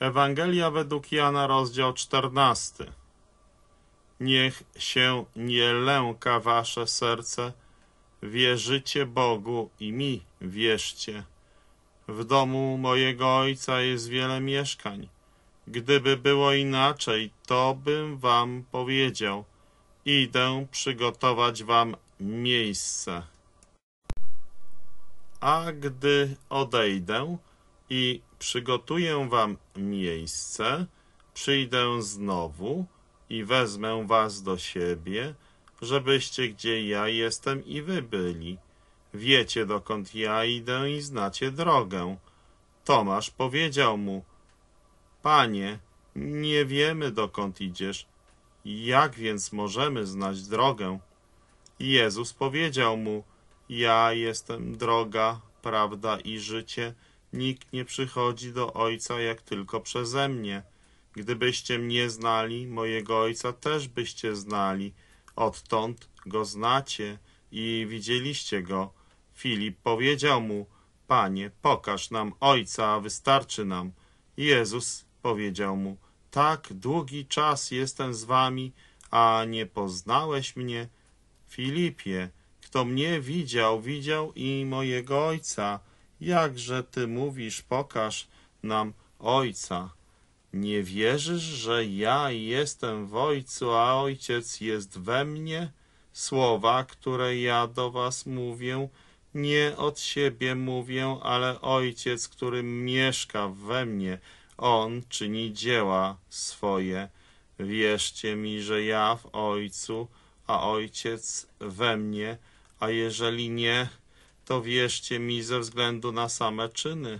Ewangelia według Jana, rozdział 14. Niech się nie lęka wasze serce, wierzycie Bogu i mi wierzcie. W domu mojego Ojca jest wiele mieszkań. Gdyby było inaczej, to bym wam powiedział. Idę przygotować wam miejsce. A gdy odejdę i przygotuję wam miejsce, przyjdę znowu i wezmę was do siebie, żebyście gdzie ja jestem i wy byli. Wiecie, dokąd ja idę i znacie drogę. Tomasz powiedział mu: Panie, nie wiemy, dokąd idziesz. Jak więc możemy znać drogę? Jezus powiedział mu: Ja jestem droga, prawda i życie. Nikt nie przychodzi do Ojca jak tylko przeze mnie. Gdybyście mnie znali, mojego Ojca też byście znali. Odtąd go znacie i widzieliście go. Filip powiedział mu: Panie, pokaż nam Ojca, a wystarczy nam. Jezus powiedział mu: Tak długi czas jestem z wami, a nie poznałeś mnie? Filipie, kto mnie widział, widział i mojego Ojca. Jakże ty mówisz, pokaż nam Ojca? Nie wierzysz, że ja jestem w Ojcu, a Ojciec jest we mnie? Słowa, które ja do was mówię, nie od siebie mówię, ale Ojciec, który mieszka we mnie, On czyni dzieła swoje. Wierzcie mi, że ja w Ojcu, a Ojciec we mnie, a jeżeli nie, to wierzcie mi ze względu na same czyny.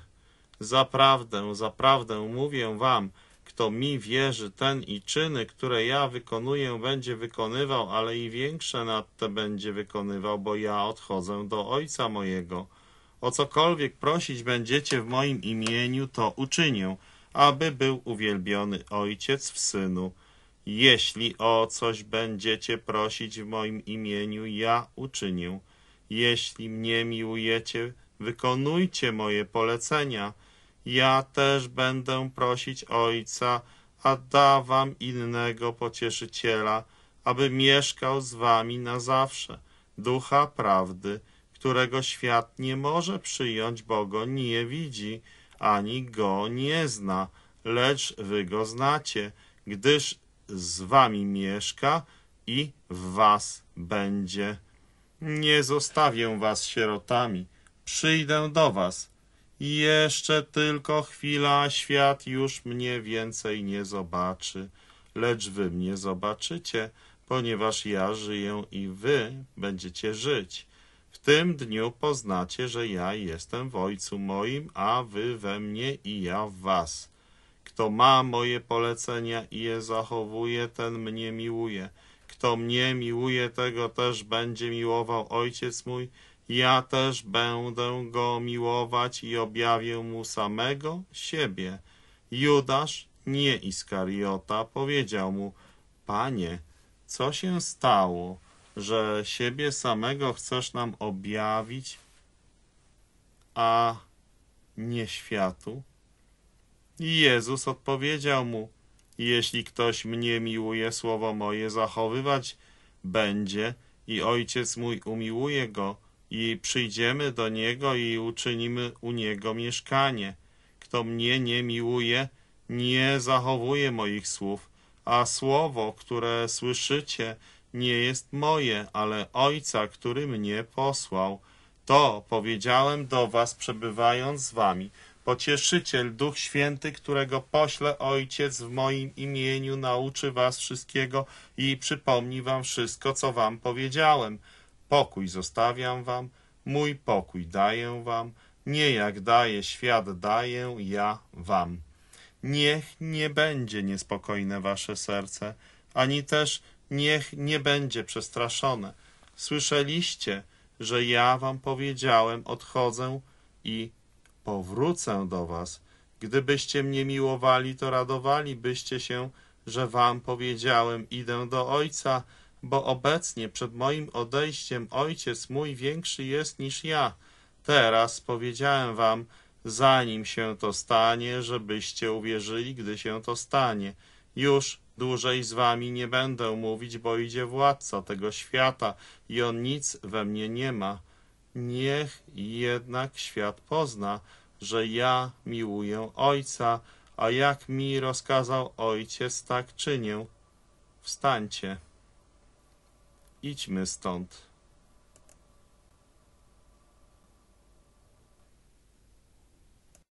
Zaprawdę, zaprawdę mówię wam, kto mi wierzy, ten i czyny, które ja wykonuję, będzie wykonywał, ale i większe nad te będzie wykonywał, bo ja odchodzę do Ojca mojego. O cokolwiek prosić będziecie w moim imieniu, to uczynię, aby był uwielbiony Ojciec w Synu. Jeśli o coś będziecie prosić w moim imieniu, ja uczynię. Jeśli mnie miłujecie, wykonujcie moje polecenia. Ja też będę prosić Ojca, a da wam innego pocieszyciela, aby mieszkał z wami na zawsze, Ducha Prawdy, którego świat nie może przyjąć, bo go nie widzi, ani go nie zna, lecz wy go znacie, gdyż z wami mieszka i w was będzie. Nie zostawię was sierotami, przyjdę do was. Jeszcze tylko chwila, świat już mnie więcej nie zobaczy, lecz wy mnie zobaczycie, ponieważ ja żyję i wy będziecie żyć. W tym dniu poznacie, że ja jestem w Ojcu moim, a wy we mnie i ja w was. Kto ma moje polecenia i je zachowuje, ten mnie miłuje. Kto mnie miłuje, tego też będzie miłował Ojciec mój. Ja też będę go miłować i objawię mu samego siebie. Judasz, nie Iskariota, powiedział mu: Panie, co się stało, że siebie samego chcesz nam objawić, a nie światu? I Jezus odpowiedział mu: Jeśli ktoś mnie miłuje, słowo moje zachowywać będzie i Ojciec mój umiłuje go i przyjdziemy do niego i uczynimy u niego mieszkanie. Kto mnie nie miłuje, nie zachowuje moich słów, a słowo, które słyszycie, nie jest moje, ale Ojca, który mnie posłał. To powiedziałem do was, przebywając z wami. Pocieszyciel, Duch Święty, którego pośle Ojciec w moim imieniu, nauczy was wszystkiego i przypomni wam wszystko, co wam powiedziałem. Pokój zostawiam wam, mój pokój daję wam, nie jak daje świat, daję ja wam. Niech nie będzie niespokojne wasze serce, ani też niech nie będzie przestraszone. Słyszeliście, że ja wam powiedziałem: odchodzę i powrócę do was. Gdybyście mnie miłowali, to radowalibyście się, że wam powiedziałem: idę do Ojca, bo obecnie przed moim odejściem Ojciec mój większy jest niż ja. Teraz powiedziałem wam, zanim się to stanie, żebyście uwierzyli, gdy się to stanie. Już dłużej z wami nie będę mówić, bo idzie władca tego świata i on nic we mnie nie ma. Niech jednak świat pozna, że ja miłuję Ojca, a jak mi rozkazał Ojciec, tak czynię. Wstańcie, idźmy stąd.